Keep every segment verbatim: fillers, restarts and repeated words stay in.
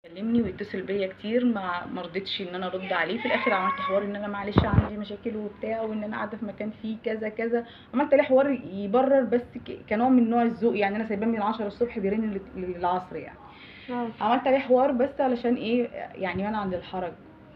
كلمني ويتصل بيا كتير، ما ما رضيتش ان انا ارد عليه. في الاخر عملت حوار ان انا معلش عندي مشاكل وبتاع، وان انا قاعده في مكان فيه كذا كذا. عملت عليه حوار يبرر، بس ك- كنوع من نوع الذوق يعني. انا سايباه من عشرة الصبح بيرن لل- للعصر يعني. اه. عملت عليه حوار بس علشان ايه يعني، وانا عند الحرج.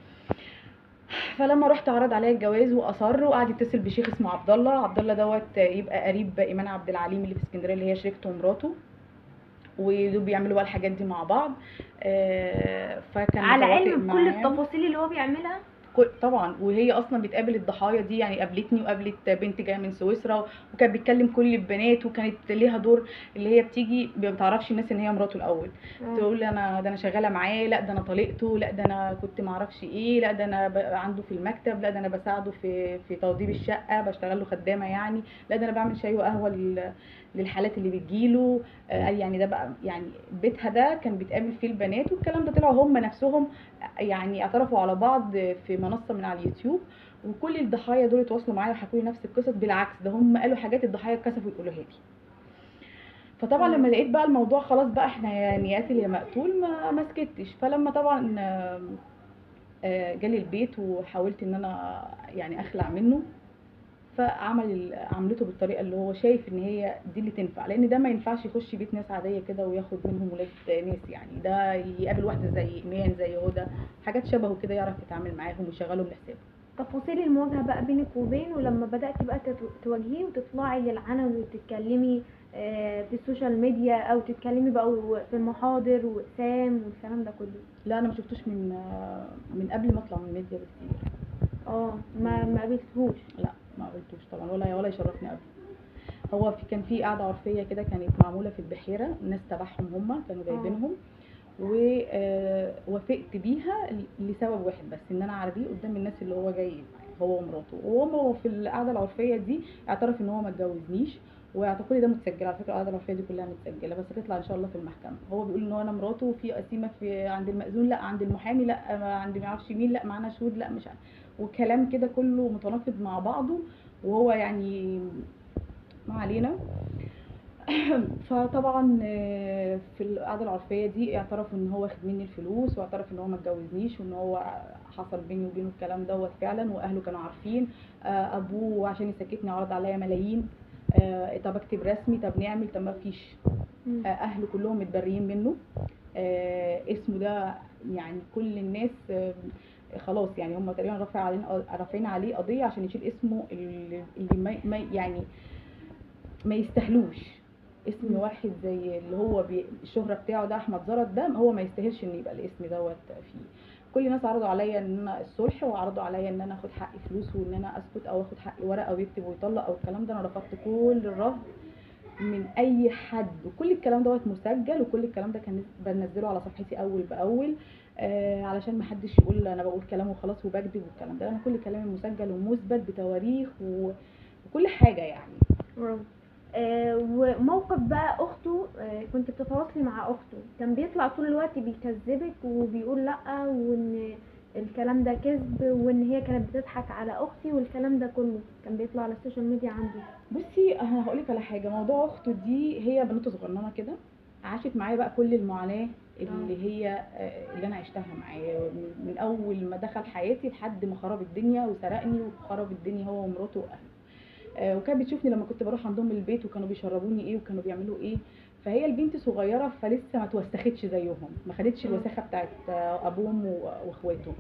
فلما رحت عرض عليا الجواز واصر، وقعد يتصل بشيخ اسمه عبد الله. عبد الله دوت يبقى قريب ايمان عبد العليم اللي في اسكندريه، اللي هي شريكته ومراته، ودول بيعملوا بقى الحاجات دي مع بعض. آه، فكان على متواطئ علم بكل معاه. التفاصيل اللي هو بيعملها. كل- طبعا، وهي اصلا بتقابل الضحايا دي يعني. قابلتني وقابلت بنت جايه من سويسرا، وكانت بتكلم كل البنات، وكانت ليها دور اللي هي بتيجي ما بتعرفش الناس ان هي مراته الاول. اه. تقول انا ده انا شغاله معاه، لا ده انا طليقته، لا ده انا كنت ما اعرفش ايه، لا ده انا ب- عنده في المكتب، لا ده انا بساعده في في توضيب الشقه، بشتغل له خدامه يعني، لا ده انا بعمل شاي وقهوه لل- للحالات اللي بتجيله. آه، قال يعني ده بقى يعني بيتها ده كان بيتقابل فيه البنات، والكلام ده طلعوا هم نفسهم يعني اعترفوا على بعض في منصه من على اليوتيوب. وكل الضحايا دول اتواصلوا معايا وحكوا لي نفس القصص، بالعكس ده هم قالوا حاجات الضحايا اتكسفوا يقولوها لي. فطبعا اه. لما لقيت بقى الموضوع خلاص بقى احنا يا نياتي يا مقتول، ما ما سكتش. فلما طبعا آه، آه، جالي البيت وحاولت ان انا يعني اخلع منه، فعمل ال- عملته بالطريقه اللي هو شايف ان هي دي اللي تنفع، لان ده ما ينفعش يخش بيت ناس عاديه كده وياخد منهم ولاد ناس يعني. ده يقابل واحده زي ايمان زي هدى، حاجات شبهه كده، يعرف يتعامل معاهم ويشغلهم لحسابه. تفاصيل المواجهة بقى بينك وبينه لما بدأت بقى تت- تواجهيه وتطلعي للعلن وتتكلمي آه، في السوشيال ميديا او تتكلمي بقى في المحاضر واقسام والكلام ده كله. لا انا ما شفتوش من آه، من قبل ما اطلع من الميديا بكتير. اه. ما ما قابلتهوش. لا ما قابلتوش طبعا، ولا ولا يشرفني قبل. هو في كان في قعده عرفيه كده كانت معموله في البحيره، ناس تبعهم هم كانوا اه. جايبينهم، ووافقت بيها لسبب واحد بس، ان انا اعرضيه قدام الناس اللي هو جاي معاه هو ومراته. وهو في القعده العرفيه دي اعترف ان هو ما اتجوزنيش، واعتقد ده متسجل على فكره. القعده العرفيه دي كلها متسجله، بس هتطلع ان شاء الله في المحكمه. هو بيقول ان هو انا مراته، وفي قسيمه في عند المأذون، لا عند المحامي، لا ما عند ما اعرفش مين، لا معانا شهود، لا مش عارف، وكلام كده كله متناقض مع بعضه. وهو يعني ما علينا. فطبعا آه، في القعده العرفيه دي اعترف ان هو واخد مني الفلوس، واعترف ان هو ما اتجوزنيش، وان هو حصل بيني وبينه الكلام دوت فعلا، واهله كانوا عارفين. آه، ابوه عشان يسكتني عرض عليا ملايين. آه، طب اكتب رسمي، طب نعمل، طب ما فيش. مم. آه، اهله كلهم متبريين منه. آه، اسمه ده يعني كل الناس آه، خلاص يعني هم تقريبا رافع علينا رافعين عليه قضيه عشان يشيل اسمه اللي اللي ما ما- يعني ما يستاهلوش. اسم مم. واحد زي اللي هو بي... الشهرة بتاعه ده احمد زرط ده، هو ما يستاهلش ان يبقى الاسم دوت فيه. كل الناس عرضوا عليا ان انا الصلح، وعرضوا عليا ان انا اخد حقي فلوس، وان انا اسكت او اخد حقي ورقه ويكتب ويطلق او الكلام ده. انا رفضت كل الرفض من اي حد، وكل الكلام دوت مسجل، وكل الكلام ده كان بنزله على صفحتي اول باول. آه علشان ما حدش يقول انا بقول كلام وخلاص وبكذب والكلام ده. انا كل كلامي مسجل ومثبت بتواريخ و... وكل حاجه يعني. واو. آه، وموقف بقى اخته، آه، كنت بتتواصلي مع اخته كان بيطلع طول الوقت بيكذبك وبيقول لا، وان الكلام ده كذب، وان هي كانت بتضحك على اختي، والكلام ده كله كان بيطلع على السوشيال ميديا عندي. بصي انا هقول لك على حاجه. موضوع اخته دي، هي بنوته صغننه كده، عاشت معايا بقى كل المعاناه اللي اه. هي آه، اللي انا عشتها معاه من من اول ما دخل حياتي لحد ما خرب الدنيا وسرقني وخرب الدنيا هو ومراته واهله. آه، وكانت بتشوفني لما كنت بروح عندهم البيت، وكانوا بيشربوني ايه وكانوا بيعملوا ايه. فهي البنت صغيره فلسه ما توسختش زيهم، ما خدتش اه. الوساخه بتاعت آه، ابوهم و- واخواته.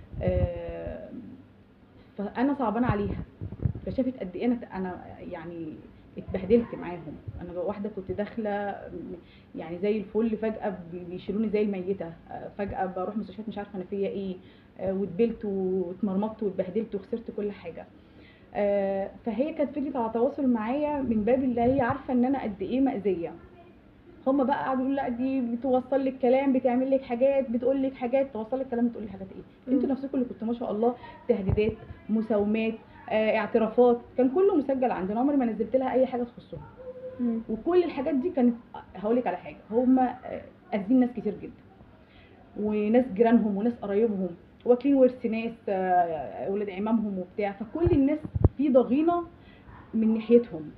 آه، فانا صعبانه عليها. فشافت قد ايه انا انا يعني اتبهدلت معاهم. انا واحده كنت داخله يعني زي الفل، فجاه بيشيلوني زي الميته. فجاه بروح مستشفيات مش عارفه انا فيا ايه. آه، واتبلت واتمرمطت واتبهدلت وخسرت كل حاجه. آه، فهي كانت فضلت على تواصل معايا من باب اللي هي عارفه ان انا قد ايه مأذيه. هم بقى قعدوا يقولوا لا دي بتوصل لك كلام، بتعمل لك حاجات، بتقول لك حاجات. توصل لك كلام، بتقول لك حاجات ايه؟ مم. انتوا نفسكم اللي كنتوا ما شاء الله تهديدات، مساومات، آه، اعترافات، كان كله مسجل عندنا. عمري ما نزلت لها اي حاجه تخصهم. مم. وكل الحاجات دي كانت، هقول لك على حاجه، هم آه، قاسين ناس كتير جدا، وناس جيرانهم وناس قرايبهم، واكلين ورث ناس آه، ولاد عمامهم وبتاع. فكل الناس في ضغينه من ناحيتهم.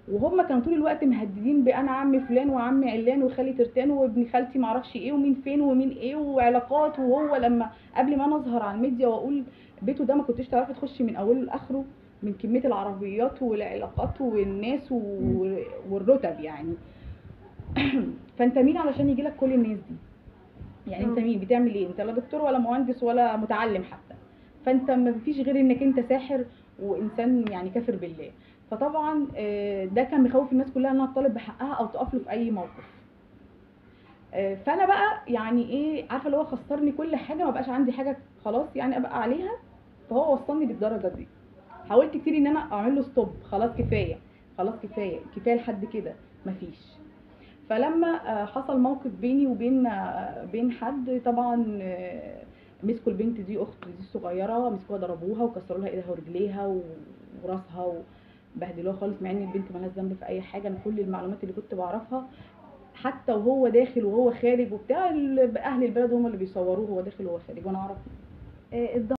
وهم كانوا طول الوقت مهددين بانا عمي فلان وعمي علان وخالي ترتان وابن خالتي معرفش ايه ومين فين ومين ايه وعلاقات. وهو لما قبل ما انا اظهر على الميديا واقول بيته ده ما كنتش تعرفي تخشي من اوله لاخره من كميه العربيات والعلاقات والناس و- والرتب يعني. فانت مين علشان يجيلك كل الناس دي؟ يعني انت اه. مين؟ بتعمل ايه؟ انت لا دكتور ولا مهندس ولا متعلم حتى. فانت ما فيش غير انك انت ساحر وانسان يعني كافر بالله. فطبعا آه، ده كان مخوف الناس كلها انها تطالب بحقها او تقف له في اي موقف. آه، فانا بقى يعني ايه عارفه اللي هو خسرني كل حاجه، ما بقاش عندي حاجه خلاص يعني ابقى عليها. فهو وصلني للدرجه دي. حاولت كتير ان انا اعمل له ستوب، خلاص كفايه، خلاص كفايه كفايه لحد كده مفيش. فلما آه، حصل موقف بيني وبين آه، بين حد طبعا آه، مسكوا البنت دي، اخت دي الصغيره، مسكوها ضربوها وكسروا لها ايدها ورجليها و- وراسها وبهدلوها خالص، مع ان البنت مالهاش ذنب في اي حاجه. انا كل المعلومات اللي كنت بعرفها حتى وهو داخل وهو خارج وبتاع ال- اهل البلد هم اللي بيصوروه وهو داخل وهو خارج وانا اعرف. آه،